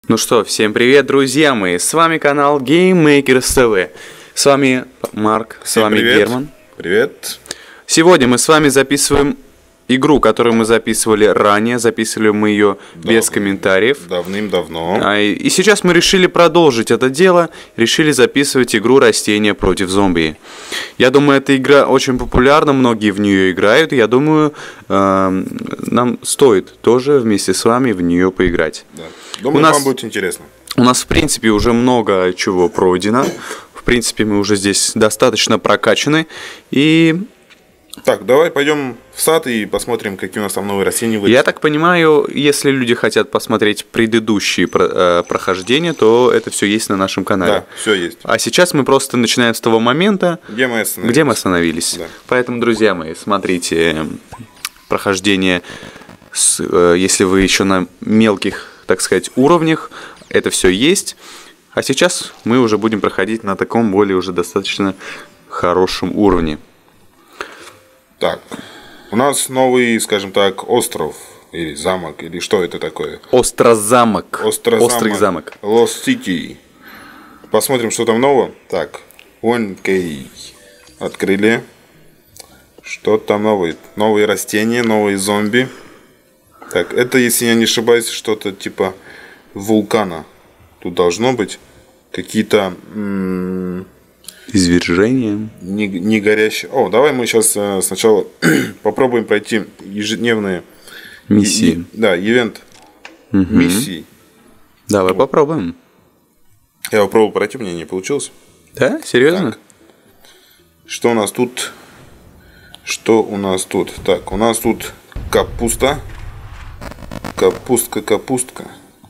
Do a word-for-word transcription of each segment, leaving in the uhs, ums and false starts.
Ну что, всем привет, друзья мои! С вами канал GameMakers ти ви. С вами Марк, с Всем вами привет. Герман. Привет. Сегодня мы с вами записываем игру, которую мы записывали ранее. Записывали мы ее без комментариев. Давным-давно. А, и, и сейчас мы решили продолжить это дело. Решили записывать игру «Растения против зомби». Я думаю, эта игра очень популярна, многие в нее играют. Я думаю, э, нам стоит тоже вместе с вами в нее поиграть. Да. Думаю, У нас- вам будет интересно. У нас, в принципе, уже много чего пройдено. В принципе, мы уже здесь достаточно прокачаны. И Так, давай пойдем в сад и посмотрим, какие у нас там новые растения выйдут. я так понимаю, если люди хотят посмотреть предыдущие про- э, прохождения, то это все есть на нашем канале. Да, все есть. А сейчас мы просто начинаем с того момента, Где мы остановились? где мы остановились. Да. Поэтому, друзья мои, смотрите э, прохождение, с, э, если вы еще на мелких, так сказать, уровнях, это все есть. А сейчас мы уже будем проходить на таком более уже достаточно хорошем уровне. Так, у нас новый, скажем так, остров или замок, или что это такое? Острозамок. Острозамок. Острый замок. Lost City. Посмотрим, что там нового. Так, один кей. Открыли. Что там новое? Новые растения, новые зомби. Так, это, если я не ошибаюсь, что-то типа вулкана. Тут должно быть какие-то м, Извержение. не, не горящие. О, давай мы сейчас э, сначала попробуем пройти ежедневные Миссии. и- и- да, ивент миссии. Давай попробуем. Я попробовал пройти, мне не получилось. Да? Серьезно? Так. Что у нас тут? Что у нас тут? Так, у нас тут капуста. Капустка, капустка.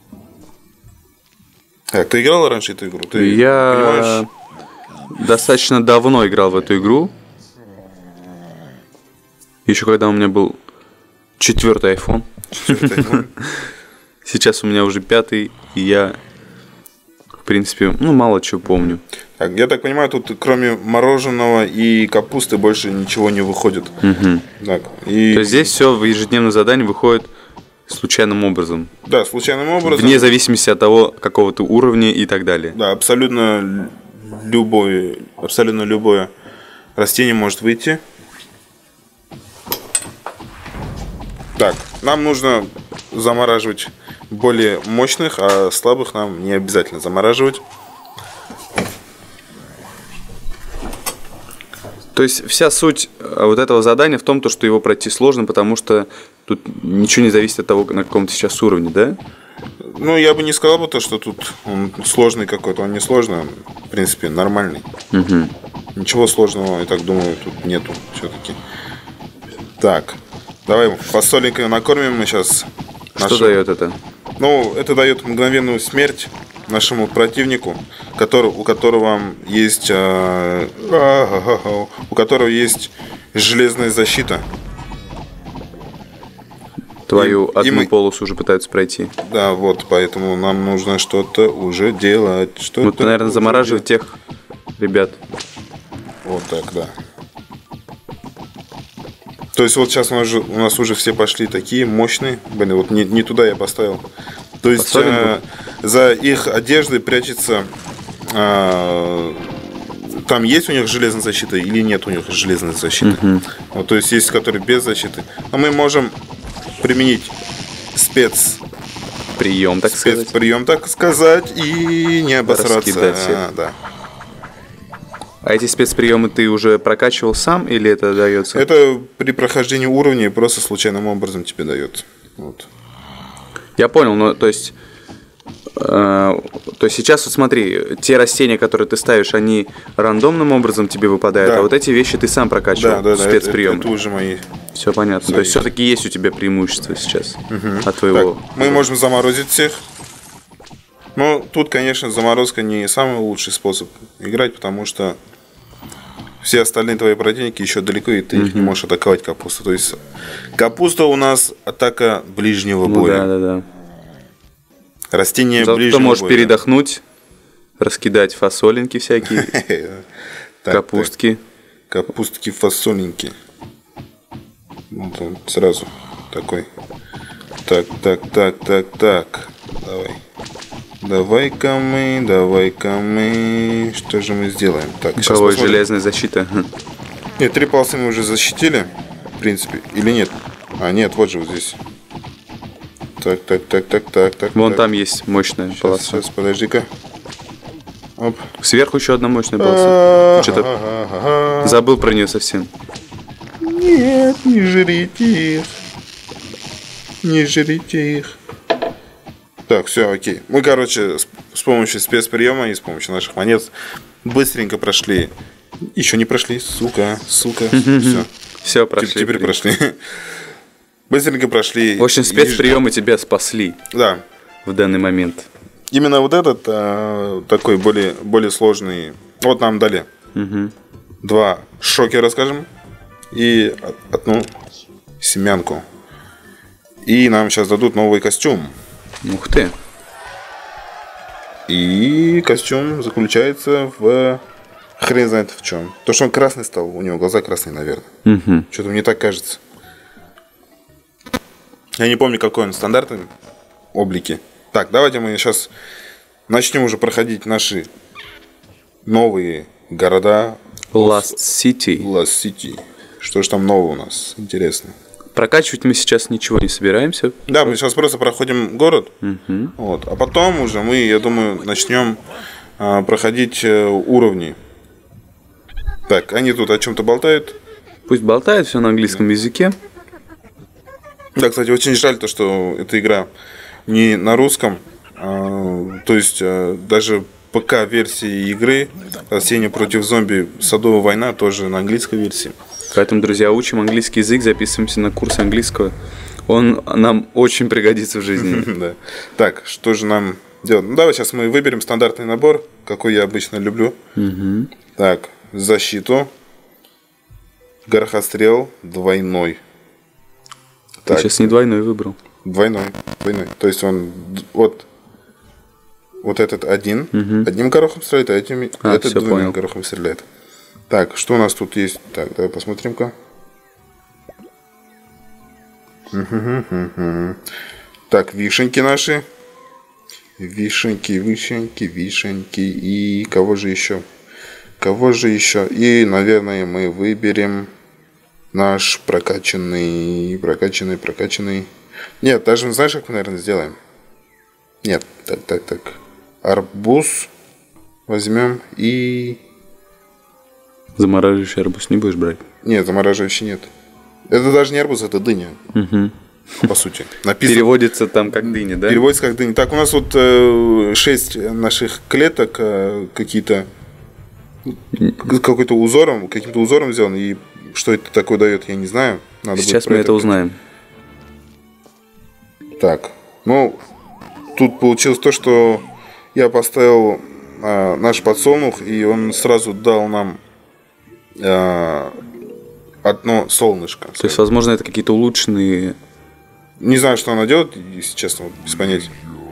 Так, ты играл раньше эту игру? Ты Я понимаешь? достаточно давно играл в эту игру. Еще когда у меня был четвертый iPhone. Сейчас у меня уже пятый, и я, в принципе, ну, мало чего помню. Так, я так понимаю, тут кроме мороженого и капусты больше ничего не выходит. Так, и То есть здесь все в ежедневном задании выходит случайным образом. да, случайным образом. Вне зависимости от того, какого ты уровня и так далее. Да, абсолютно любое, абсолютно любое растение может выйти. Так, нам нужно замораживать более мощных, а слабых нам не обязательно замораживать. То есть вся суть э, вот этого задания в том, то, что его пройти сложно, потому что тут ничего не зависит от того, на каком ты сейчас уровне, да? Ну, я бы не сказал бы то, что тут он сложный какой-то, он не сложный, он, в принципе, нормальный. Угу. Ничего сложного, я так думаю, тут нету все-таки. Так, давай фасоленькой накормим мы сейчас. Что дает это? Ну, это дает мгновенную смерть нашему противнику, который, у которого есть э, у которого есть железная защита. Твою И- и одну мы- полосу уже пытаются пройти. Да, вот, поэтому нам нужно что-то уже делать. Что-то Вот, наверное, уже замораживать делать. тех ребят. Вот так, да. То есть вот сейчас у нас, же, у нас уже все пошли такие мощные. Блин, вот не, не туда я поставил. То есть Посолим э, за их одеждой прячется... э, там есть у них железная защита или нет у них железной защиты. Вот, то есть есть которые без защиты. Но мы можем применить спец, Прием, так сказать. спецприем, так сказать, и не обосраться. Раскидать всех. А, да. А эти спецприемы ты уже прокачивал сам или это дается? Это при прохождении уровня просто случайным образом тебе дает. Вот. Я понял, но то есть, э, то есть сейчас вот смотри, те растения, которые ты ставишь, они рандомным образом тебе выпадают, Да. а вот эти вещи ты сам прокачивал, Да, да, да. Это, это, спецприемы. это уже мои. Все понятно. свои. То есть все-таки есть у тебя преимущество сейчас от твоего. Так, мы можем заморозить всех. Но тут, конечно, заморозка не самый лучший способ играть, потому что все остальные твои противники еще далеко, и ты их не можешь атаковать капусту. То есть капуста у нас атака ближнего Ну боя. да, да, да. Растение Зато ближнего можешь боя. передохнуть, раскидать фасолинки всякие, Так, капустки. так, Капустки, фасоленьки. Вот он сразу такой. Так, так, так, так, так. Давай. Давай-ка мы, давай-ка мы. Что же мы сделаем? Так, У сейчас кого посмотрим. железная защита? Нет, три полосы мы уже защитили, в принципе. Или нет? А, нет, вот же вот здесь. Так, так, так, так, так, так. Вон так. там есть мощная Сейчас, полоса. сейчас, подожди-ка. Оп. Сверху еще одна мощная полоса. Что-то Ага. забыл про нее совсем. Нет, не жрите их. Не жрите их. Так, все, окей. Мы, короче, с, с помощью спецприема и с помощью наших монет быстренько прошли. Еще не прошли, сука, сука. Все. Все, прошли. Теперь прошли. Быстренько прошли. В общем, спецприемы тебя спасли Да. в данный момент. Именно вот этот а, такой более, более сложный. Вот нам дали Угу. два шокера, скажем, и одну семянку. И нам сейчас дадут новый костюм. Ух ты. И костюм заключается в хрен знает в чем. То, что он красный стал, у него глаза красные, наверное. Угу. Что-то мне так кажется. Я не помню, какой он стандартный облики. Так, давайте мы сейчас начнем уже проходить наши новые города. Last City. Last City. Что же там нового у нас? Интересно. Прокачивать мы сейчас ничего не собираемся. Да, мы сейчас просто проходим город. Угу. Вот. А потом уже мы, я думаю, начнем а, проходить а, уровни. Так, они тут о чем-то болтают. Пусть болтает все на английском языке. Да, кстати, очень жаль то, что эта игра не на русском. А, то есть а, даже ПК-версии игры «Растения против зомби. Садовая война» тоже на английской версии. Поэтому, друзья, учим английский язык, записываемся на курс английского. Он нам очень пригодится в жизни. Да. Так, что же нам делать? Ну, давай сейчас мы выберем стандартный набор, какой я обычно люблю. Угу. Так, защиту. Горохострел двойной. Ты сейчас не двойной выбрал. Двойной, двойной. То есть он д- вот, вот этот один, Мгм. одним горохом стреляет, а этим, А, этот всё, двумя понял. горохом стреляет. Так, что у нас тут есть? Так, давай посмотрим-ка. Мгм-гм-гм-гм. Так, вишенки наши. Вишенки, вишенки, вишенки. И кого же еще? Кого же еще? И, наверное, мы выберем наш прокачанный, прокачанный, прокачанный. Нет, даже знаешь, как мы, наверное, сделаем? Нет, так, так, так. Арбуз возьмем и... Замораживающий арбуз не будешь брать? Нет, замораживающий нет. Это даже не арбуз, это дыня, Угу. по сути. Написано, Переводится там как дыня, да? переводится как дыня. Так, у нас вот э, шесть наших клеток э, какие-то какой-то узором, каким-то узором сделан. И что это такое дает, я не знаю. Надо будет Сейчас про мы это узнаем. Так, ну, тут получилось то, что я поставил а, наш подсолнух, и он сразу дал нам а, одно солнышко. То есть, возможно, это какие-то улучшенные... Не знаю, что она делает, если честно, вот, без понятия.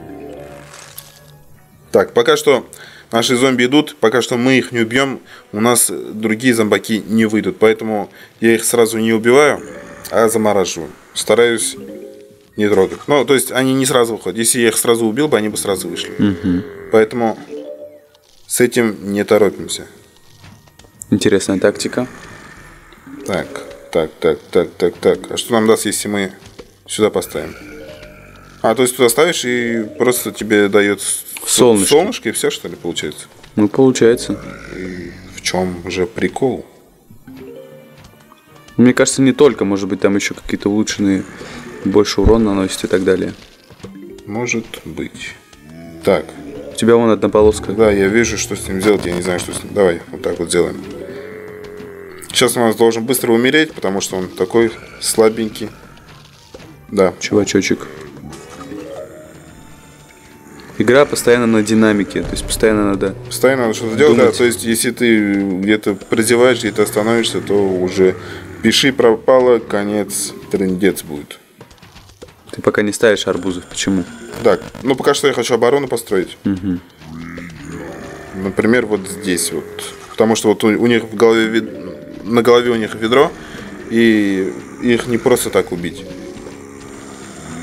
Так, пока что наши зомби идут, пока что мы их не убьем, у нас другие зомбаки не выйдут, поэтому я их сразу не убиваю, а замораживаю. Стараюсь не трогать. Ну, то есть они не сразу выходят. Если я их сразу убил бы, они бы сразу вышли. Угу. Поэтому с этим не торопимся. Интересная тактика. Так, так, так, так, так, так. А что нам даст, если мы сюда поставим? А, то есть туда ставишь и просто тебе дает Солнышко. солнышко и все, что ли, получается? Ну, получается. В чем же прикол? Мне кажется, не только, может быть, там еще какие-то улучшенные, больше урон наносят и так далее. Может быть. Так, У тебя вон одна полоска. да, я вижу, что с ним делать, я не знаю, что с ним. Давай, вот так вот сделаем. Сейчас у нас должен быстро умереть, потому что он такой слабенький. Да. Чувачочек. Игра постоянно на динамике, то есть постоянно надо... Постоянно надо что-то делать, да. Думать. То есть, если ты где-то прозеваешь, где-то остановишься, то уже пиши пропало, конец, трындец будет. Ты пока не ставишь арбузов. Почему? Так, ну пока что я хочу оборону построить. Угу. Например, вот здесь вот. Потому что вот у, у них в голове, вед- на голове у них ведро, и их не просто так убить.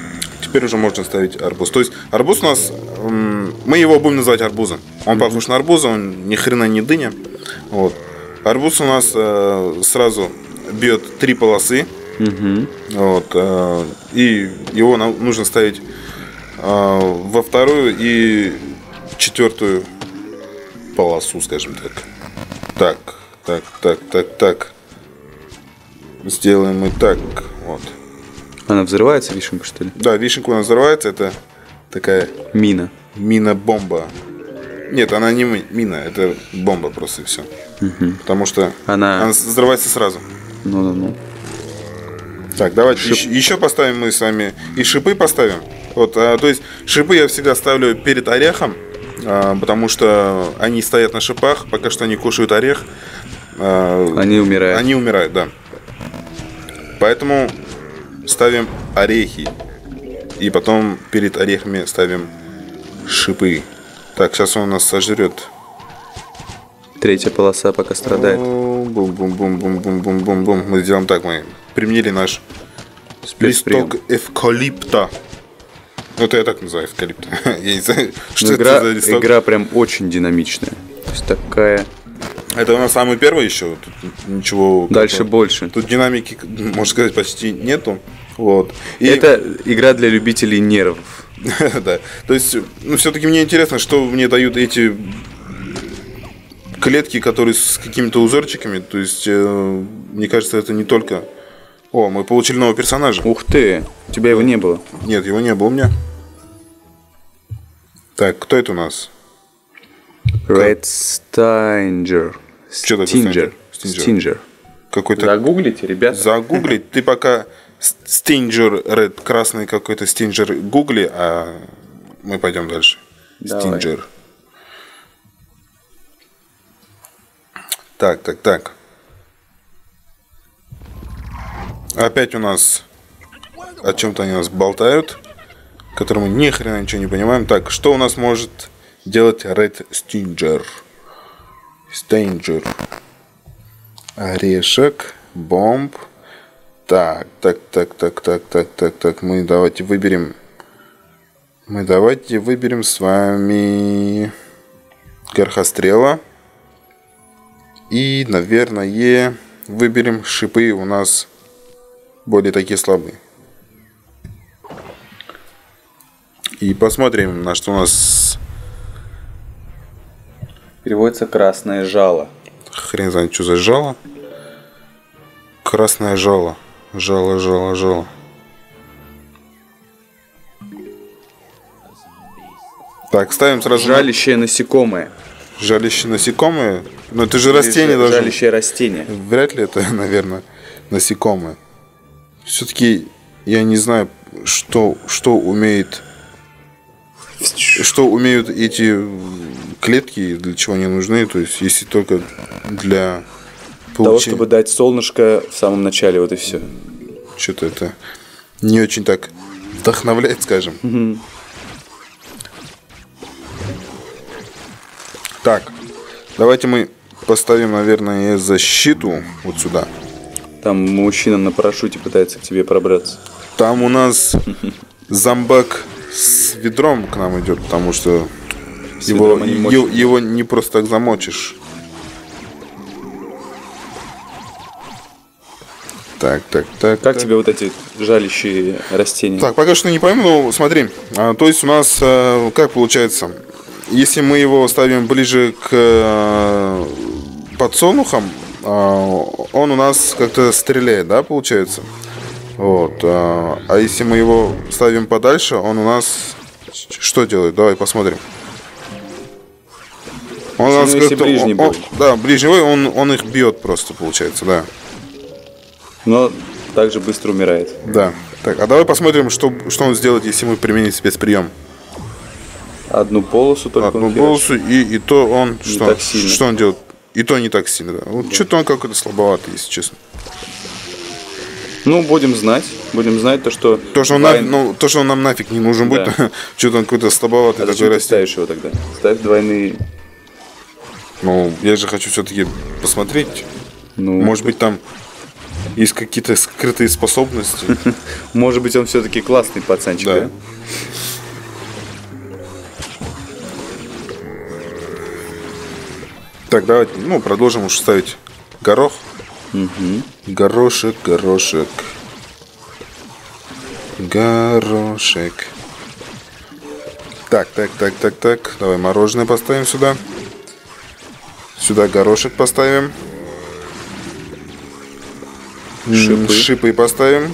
теперь уже можно ставить арбуз. То есть арбуз у нас, мы его будем называть арбузом. Он mm-hmm. похож на арбуза, он ни хрена не дыня. Вот. Арбуз у нас э, сразу бьет три полосы. Mm-hmm. Вот, э, и его нам нужно ставить э, во вторую и четвертую полосу, скажем так. Так, так, так, так, так. Сделаем мы так. Вот. Она взрывается, вишенка, что ли? Да, вишенка у нас взрывается. Это такая... Мина. Мина-бомба. Нет, она не мина, это бомба просто и все. Угу. Потому что она... она взрывается сразу. Ну-ну-ну. Так, давайте Шип... еще, еще поставим мы с вами. И шипы поставим. Вот, а, то есть шипы я всегда ставлю перед орехом, а, потому что они стоят на шипах, пока что они кушают орех. А, они умирают. Они умирают, да. Поэтому ставим орехи. И потом перед орехами ставим шипы. Так, сейчас он у нас сожрет. Третья полоса пока страдает. Бум-бум-бум-бум-бум-бум-бум. Мы сделаем так, мы применили наш листок эвкалипта. Ну, это я так называю, эвкалипт. Я не знаю, что игра, это за листок. Игра прям очень динамичная. То есть такая... Это у нас самый первый еще. Тут ничего... Дальше больше. Тут динамики, можно сказать, почти нету. Вот. И... Это игра для любителей нервов. Да. То есть, ну, все-таки мне интересно, что мне дают эти клетки, которые с какими-то узорчиками. То есть, э, мне кажется, это не только... О, мы получили нового персонажа. Ух ты, у тебя его не было. Нет, его не было у меня. Так, кто это у нас? Red Stinger. Что такое Стинджер. Стинджер. Какой-то... Загуглите, ребята. Загуглить. Ты пока Стинджер, Red, красный какой-то Стинджер гугли, а мы пойдем дальше. Стинджер. Так, так, так. Опять у нас о чем-то они нас болтают, которому ни хрена ничего не понимаем. Так, что у нас может делать Red Stinger? Stinger. Орешек, бомб. Так, так, так, так, так, так, так, так. Мы давайте выберем. Мы давайте выберем с вами горхострела. И, наверное, выберем шипы у нас более такие слабые. И посмотрим, на что у нас... Переводится красное жало. Хрен знает, что за жало. Красное жало. Жало, жало, жало. Так, ставим сразу... Жалящее насекомое. Жалящее насекомое? Но это же растение даже. Жалящее растение. Вряд ли это, наверное, насекомое. Все-таки я не знаю, что, что умеет... Что умеют эти клетки, для чего они нужны. То есть, если только для получения... того, чтобы дать солнышко в самом начале, вот и все. Что-то это не очень так вдохновляет, скажем. Угу. Так, давайте мы поставим, наверное, защиту вот сюда. Там мужчина на парашюте пытается к тебе пробраться. Там у нас зомбак с ведром к нам идет, потому что его, не его, его не просто так замочишь. Так, так, так. Как так. тебе вот эти жалящие растения? Так, пока что не пойму, но смотри. А, то есть у нас а, как получается? Если мы его ставим ближе к а, подсолнухам, а, он у нас как-то стреляет, да, получается? Вот. А, а если мы его ставим подальше, он у нас что делает? Давай посмотрим. Он у нас как-то, ближний он, он, да, ближний бой, он, он их бьет просто, получается, да. Но также быстро умирает. Да. Так, а давай посмотрим, что, что он сделает, если мы применим спецприем. Одну полосу только. Одну полосу, и, и то он не что, так сильно. Что он делает? И то не так сильно, да. Вот да. Что-то он какой-то слабоватый, если честно. Ну, будем знать. Будем знать то, что... То, что он, двой... на... ну, то, что он нам нафиг не нужен да. будет. Что-то он какой-то слабоватый. А зачем ты ставишь его тогда? Ставь двойные... Ну, я же хочу все-таки посмотреть. Ну, может быть, там есть какие-то скрытые способности. Может быть, он все-таки классный пацанчик, да? Да. Так, давайте, ну, продолжим уж ставить горох. Угу. Горошек, горошек. Горошек. Так, так, так, так, так. Давай мороженое поставим сюда. Сюда горошек поставим. Шипы. Шипы поставим.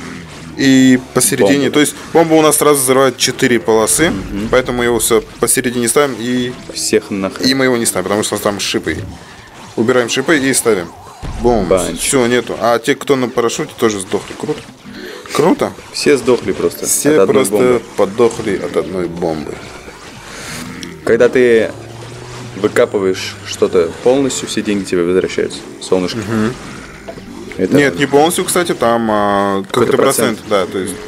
И посередине, Бомбу. то есть бомба у нас сразу взрывает четыре полосы, угу. Поэтому его все посередине ставим и, Всех нахрен. и мы его не ставим, потому что у нас там шипы. Убираем шипы и ставим. Бум. Банч. Все, нету. А те, кто на парашюте, тоже сдохли. Круто. Круто. Все сдохли просто. Все от одной просто бомбы. подохли от одной бомбы. Когда ты выкапываешь что-то полностью, все деньги тебе возвращаются. Солнышко. Угу. Это Нет, не полностью, кстати, там а, какой-то процент. процент. Да, то есть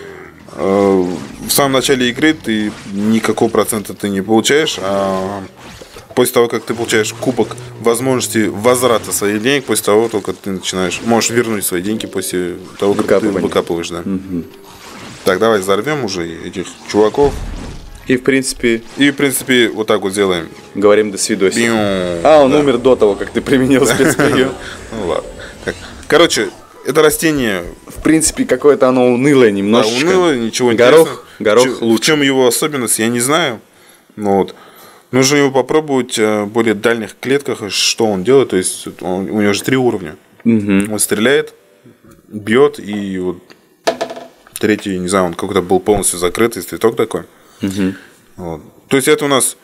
э, в самом начале игры ты никакого процента ты не получаешь, а после того, как ты получаешь кубок возможности возврата своих денег, после того, только ты начинаешь, можешь вернуть свои деньги после того, как ты выкапываешь, да. Угу. Так, давай взорвем уже этих чуваков. И в принципе. И в принципе вот так вот сделаем. Говорим до свидос. Биу. А, он да. умер до того, как ты применил спецприем. Ну ладно. Короче, это растение. В принципе, какое-то оно унылое немножечко. Да, унылое, ничего горох, интересного. Горох лучше. В чем его особенность, я не знаю. Но вот. Нужно его попробовать в более дальних клетках, что он делает. То есть он, у него же три уровня. Угу. Он стреляет, бьет, и вот третий, не знаю, он какой-то был полностью закрытый, цветок такой. Угу. Вот. То есть это у нас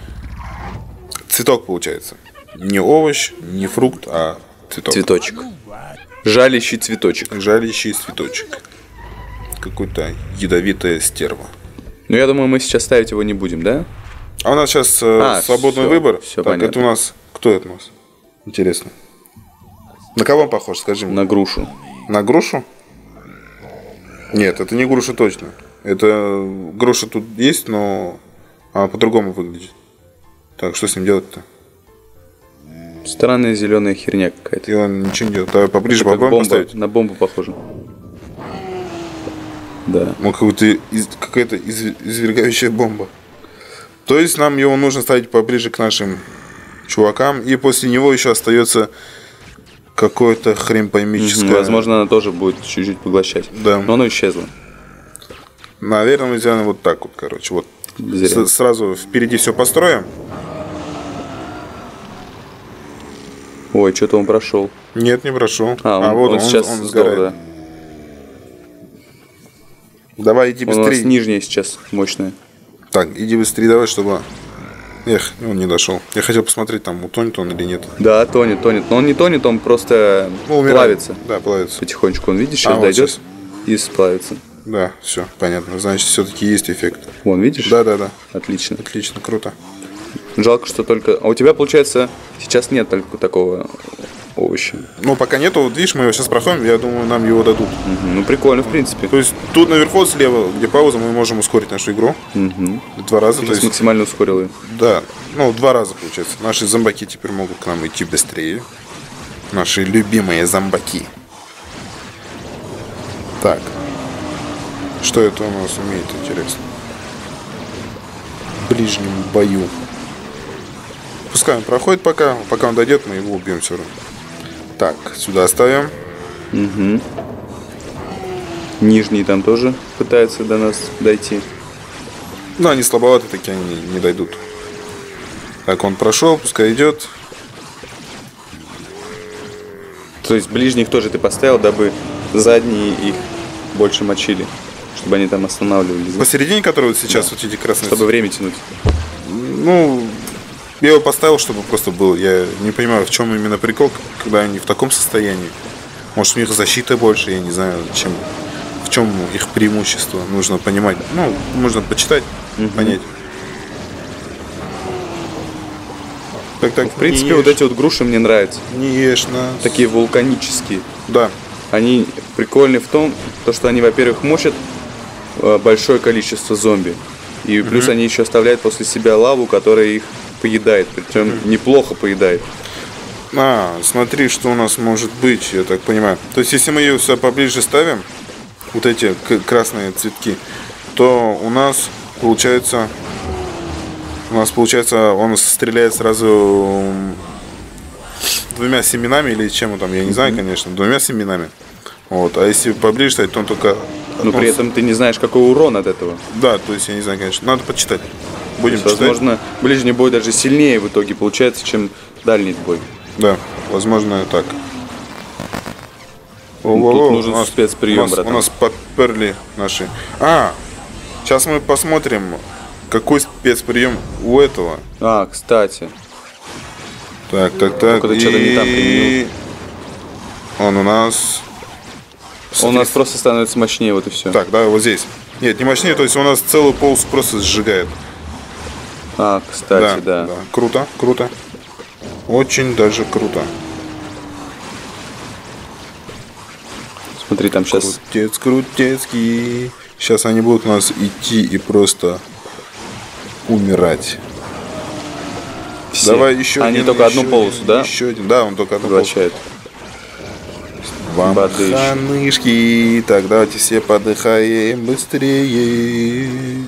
цветок получается. Не овощ, не фрукт, а цветок. Цветочек. Жалящий цветочек. Жалящий цветочек. Какой-то ядовитая стерва. Ну, я думаю, мы сейчас ставить его не будем, да? А у нас сейчас а, свободный все, выбор. Все так, понятно. Это у нас... Кто это у нас? Интересно. На кого он похож, скажи мне? На грушу. На грушу? Нет, это не груша точно. Это груша тут есть, но она по-другому выглядит. Так, что с ним делать-то? Странная зеленая херня какая-то. И он ничего не делает. Давай поближе Это попробуем бомба, поставить. на бомбу похоже. Да. Ну, какой-то из, какая-то из, извергающая бомба. То есть нам его нужно ставить поближе к нашим чувакам. И после него еще остается какое-то хрень поймическое. Угу, возможно, она тоже будет чуть-чуть поглощать. Да. Но оно исчезло. Наверное, мы сделаем вот так вот, короче. Вот с- сразу впереди все построим. Ой, что-то он прошел. Нет, не прошел. А, он, а вот он, он, сейчас он сдох, сгорает. да. Давай, иди Он у нас быстрее. нижняя сейчас мощная. Так, иди быстрее, давай, чтобы... Эх, он не дошел. Я хотел посмотреть, там утонет он или нет. Да, тонет, тонет. Но он не тонет, он просто Ну, умирает. плавится. Да, плавится. Потихонечку. Он, видишь, сейчас А, вот дойдет сейчас. и сплавится. Да, все, понятно. Значит, все-таки есть эффект. Вон, видишь? Да, да, да. Отлично. Отлично, круто. Жалко, что только... А у тебя, получается, сейчас нет только такого овоща. Ну, пока нету, вот видишь, мы его сейчас проходим, я думаю, нам его дадут. Мгм. Ну, прикольно, в принципе. То есть тут наверху слева, где пауза, мы можем ускорить нашу игру. Угу. Два раза, то То есть, максимально ускорил ее. да, ну, два раза получается. Наши зомбаки теперь могут к нам идти быстрее. Наши любимые зомбаки. Так. Что это у нас умеет, интересно? В ближнем бою. Пускай он проходит пока. Пока он дойдет, мы его убьем все равно. Так, сюда ставим. Угу. Нижний там тоже пытается до нас дойти. Но они слабоваты, такие они не дойдут. Так, он прошел, пускай идет. То есть ближних тоже ты поставил, дабы задние их больше мочили. Чтобы они там останавливались. Посередине, который вот сейчас, вот эти красные. Чтобы время тянуть. Ну, я его поставил, чтобы просто был. Я не понимаю, в чем именно прикол, когда они в таком состоянии. Может, у них защита больше, я не знаю, чем, в чем их преимущество. Нужно понимать. Ну, нужно почитать, Мгм. понять. Так, так, В принципе, не вот ешь, эти вот груши мне нравятся. не ешь нас. Такие вулканические. Да. Они прикольны в том, то, что они, во-первых, мочат э, большое количество зомби. И плюс они еще оставляют после себя лаву, которая их поедает. Причем неплохо поедает. А, смотри, что у нас может быть, я так понимаю. То есть, если мы ее все поближе ставим, вот эти красные цветки, то у нас получается, у нас получается, он стреляет сразу двумя семенами или чем там, я не знаю, конечно, двумя семенами. Вот, а если поближе ставить, то он только... Но при этом ты не знаешь, какой урон от этого. Да, то есть я не знаю, конечно. Надо почитать. Будем есть, читать. Возможно, ближний бой даже сильнее в итоге получается, чем дальний бой. Да, возможно, так. Ну, О-о-о, тут нужен у нас, спецприем, у нас, братан. у нас подперли наши. А, сейчас мы посмотрим, какой спецприем у этого. А, кстати. Так, так, так. Только ты что-то не там применил. Он у нас. Он у нас просто становится мощнее, вот и все. Так, да, вот здесь. Нет, не мощнее, то есть у нас целую полосу просто сжигает. А, кстати, да. да. Круто, круто. Очень даже круто. Смотри, там сейчас... Крутец, крутецкий. Сейчас они будут у нас идти и просто умирать. Все. Давай еще Они один, только еще одну полосу, один, да? Еще один. Да, он только одну Вращает. Вам Подыщем. ханышки. Так, давайте все подыхаем быстрее.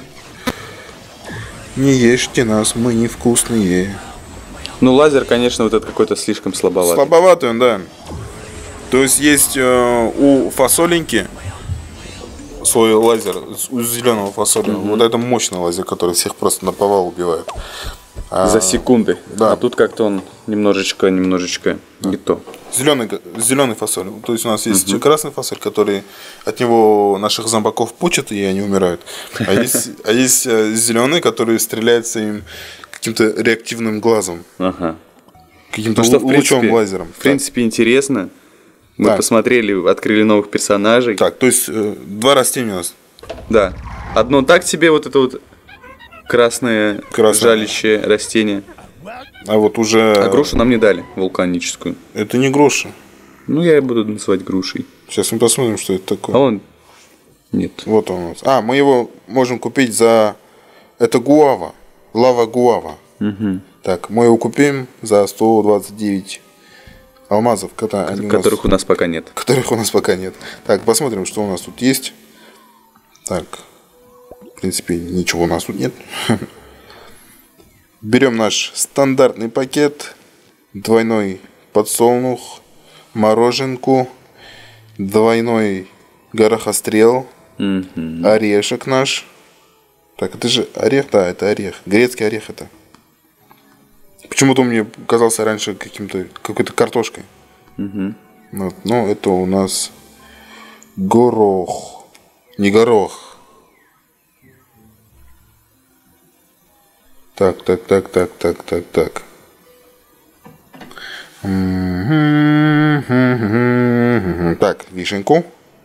Не ешьте нас, мы невкусные. Ну, лазер, конечно, вот этот какой-то слишком слабоватый. Слабоватый он, да. То есть есть э, у фасоленьки свой лазер, у зеленого фасоля. Mm-hmm. Вот это мощный лазер, который всех просто наповал убивает. А, За секунды. Да. А тут как-то он немножечко, немножечко да. не то. Зеленый, зеленый фасоль. То есть у нас есть mm-hmm. красный фасоль, который от него наших зомбаков пучат, и они умирают. А есть, а есть зеленый, который стреляет своим каким-то реактивным глазом. Ага. Каким-то ну, что, лучом, принципе, лазером. В принципе, так. интересно. Мы да. посмотрели, открыли новых персонажей. Так, то есть э, два растения у нас. Да. Одно так себе вот это вот красное, красное. жалящее растение. А вот уже... А грушу нам не дали, вулканическую. Это не груша. Ну, я ее буду называть грушей. Сейчас мы посмотрим, что это такое. А он... Нет. Вот он у нас. А, мы его можем купить за... Это гуава. Лава гуава. Угу. Так, мы его купим за сто двадцать девять алмазов, которые которых у нас... у нас пока нет. Которых у нас пока нет. Так, посмотрим, что у нас тут есть. Так, в принципе, ничего у нас тут нет. Берем наш стандартный пакет. Двойной подсолнух, мороженку, двойной горохострел, mm-hmm. орешек наш. Так, это же орех, да, это орех. Грецкий орех это. Почему-то он мне казался раньше каким-то, какой-то картошкой. Mm-hmm. Вот, но это у нас горох. Не горох. Так, так, так, так, так, так, так. Так, вишенку.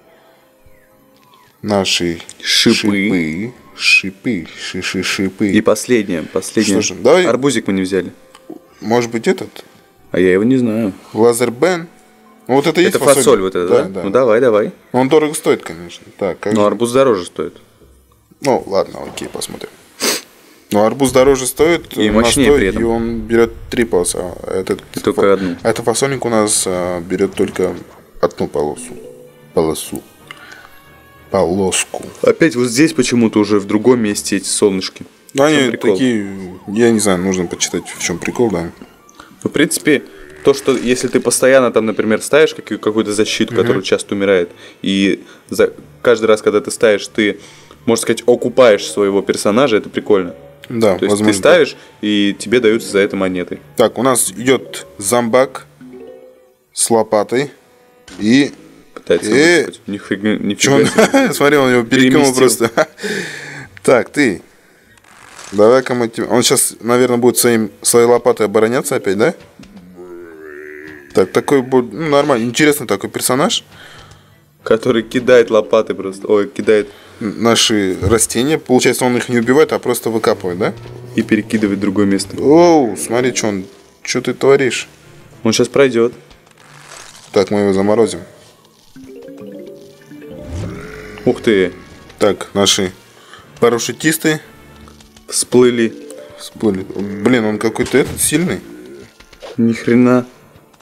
Наши шипы. Шипы. Шипы. Ши-ши шипы. И последнее. Последнее. Что же, давай. Арбузик мы не взяли. Может быть этот? А я его не знаю. Лазербен. Ну, вот это, это есть фасоль. Это фасоль вот это, да? да? да? Ну давай, давай. Он дорого стоит, конечно. Так, как Но же? арбуз дороже стоит. Ну, ладно, окей, посмотрим. Но арбуз дороже стоит, и мощнее стоит, при этом. И он берет три полосы. А этот, и только фо... одну. А этот фасольник у нас а, берет только одну полосу. Полосу. Полоску. Опять вот здесь почему-то уже в другом месте эти солнышки. Ну, они такие, я не знаю, нужно почитать, в чем прикол, да. Ну, в принципе, то, что если ты постоянно там, например, ставишь какую-то защиту, угу. которая часто умирает, и за каждый раз, когда ты ставишь, ты, можно сказать, окупаешь своего персонажа, это прикольно. Да, то есть возможно, ты ставишь, и тебе даются за это монеты. Так, у нас идет зомбак с лопатой и... Пытается и... Нифига, нифига Смотри, он его перекинул просто. Так, ты... Давай-ка мы тебе... Он сейчас, наверное, будет своим, своей лопатой обороняться опять, да? Так, такой будет... Ну, нормально. Интересный такой персонаж. Который кидает лопаты просто. Ой, кидает... Наши растения. Получается, он их не убивает, а просто выкапывает, да? И перекидывает в другое место. Оу, смотри, что он... Что ты творишь? Он сейчас пройдет. Так, мы его заморозим. Ух ты. Так, наши парашютисты всплыли. Всплыли. Блин, он какой-то этот сильный. Ни хрена.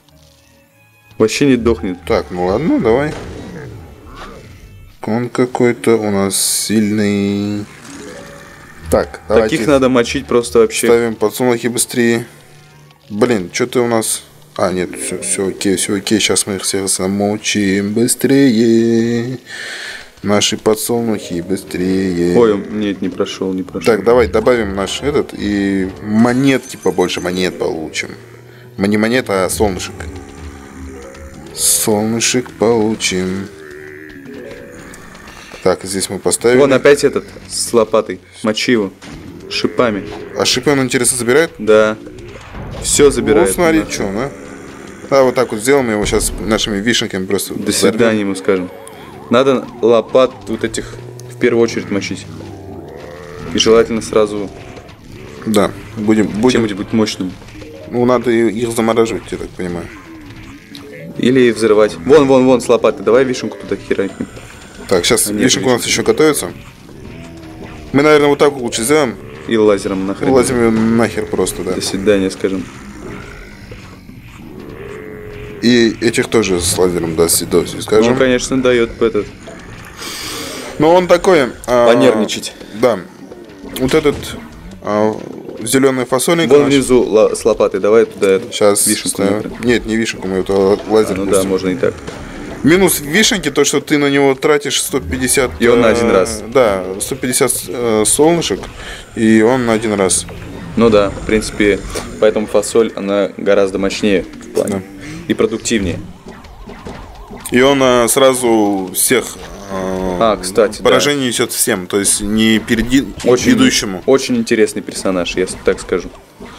Вообще не дохнет. Так, ну ладно, давай. Он какой-то у нас сильный. Так, давайте. Таких надо мочить просто вообще. Ставим подсолнухи быстрее. Блин, что-то у нас... А, нет, все, все окей, все окей. Сейчас мы их всех замочим быстрее. Наши подсолнухи быстрее. Ой, нет, не прошел, не прошел. Так, давай добавим наш этот и монетки побольше монет получим. Не монет, а солнышек. Солнышек получим. Так, здесь мы поставим. Вон опять этот с лопатой. Мочи его. Шипами. А шипы он, интересно, забирает? Да. Все забирает. Вот смотри, что, да? Да, вот так вот сделаем, мы его сейчас нашими вишенками просто... До свидания ему скажем. Надо лопат вот этих в первую очередь мочить. И желательно сразу... Да, будем... будем... чем-нибудь мощным. Ну, надо их замораживать, я так понимаю. Или взрывать. Вон, вон, вон с лопатой. Давай вишенку туда херакнем. Так, сейчас А нет, вишенка у нас еще готовится. Мы, наверное, вот так лучше сделаем. И лазером нахрен. Лазим ее нахер просто, да. До свидания, скажем. И этих тоже с лазером до свидания, скажем. Ну, конечно, дает этот. Но он такой... А, понервничать. Да. Вот этот а, зеленый фасольник. Вон внизу ла- с лопатой. Давай туда эту Сейчас вишенку. ставим. Нет, не вишенку, мы это лазер. А, ну пустим. да, можно и так. Минус вишенки, то, что ты на него тратишь сто пятьдесят... И он на э, один раз. Да, сто пятьдесят э, солнышек, и он на один раз. Ну да, в принципе, поэтому фасоль, она гораздо мощнее в плане. Да. И продуктивнее. И он э, сразу всех э, А, кстати, поражение несет всем, то есть не впереди Очень, идущему. очень интересный персонаж, я так скажу.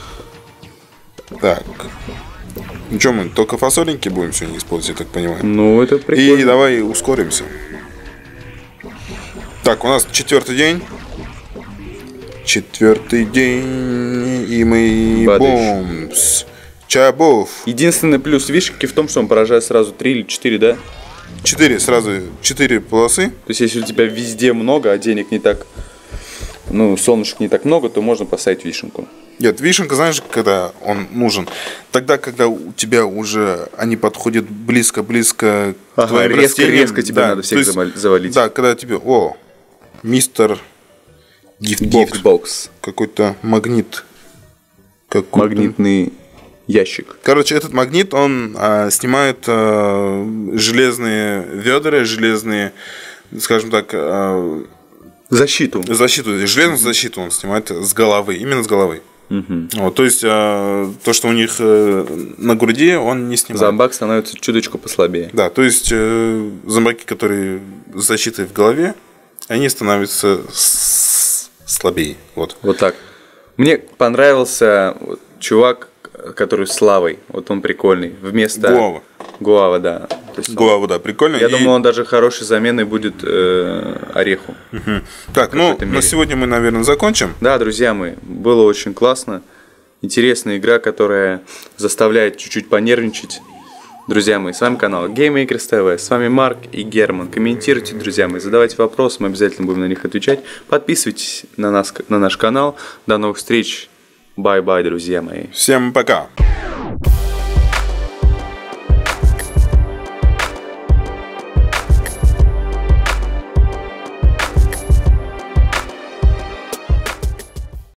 Так. Ну что, мы только фасоленьки будем сегодня использовать, я так понимаю. Ну, это прикольно. И давай ускоримся. Так, у нас четвертый день. Четвертый день, и мы Падаешь. бомс. Чабов. Единственный плюс вишенки в том, что он поражает сразу три или четыре, да? Четыре сразу, четыре полосы. То есть, если у тебя везде много, а денег не так, ну, солнышек не так много, то можно поставить вишенку. Нет, вишенка, знаешь, когда он нужен? Тогда, когда у тебя уже они подходят близко-близко к Ага, твоим резко, растениям. резко тебе надо всех то есть, замоль- завалить. Да, когда тебе, о, мистер гифтбокс. Гифтбокс. Какой-то магнит. Какой-то. Магнитный ящик. Короче, этот магнит, он а, снимает а, железные ведра, железные, скажем так, а, Защиту. защиту, железную защиту он снимает с головы, именно с головы. Угу. Вот, то есть а, то, что у них а, на груди, он не снимает. Зомбак становится чуточку послабее. Да, то есть э, зомбаки, которые с защитой в голове, они становятся с- слабее. Вот. Вот так. Мне понравился вот чувак, который с лавой. Вот он прикольный. Вместо... Гуава. Гуава, да. То есть он- Гуава, да, прикольно. Я И- думаю, он даже хорошей заменой будет э, ореху. Так, ну, какой-то мере. на сегодня мы, наверное, закончим. Да, друзья мои, было очень классно. Интересная игра, которая заставляет чуть-чуть понервничать. Друзья мои, с вами канал GameMakers ти ви. С вами Марк и Герман. Комментируйте, друзья мои, задавайте вопросы, мы обязательно будем на них отвечать. Подписывайтесь на нас, на наш канал. До новых встреч. Бай-бай, друзья мои. Всем пока.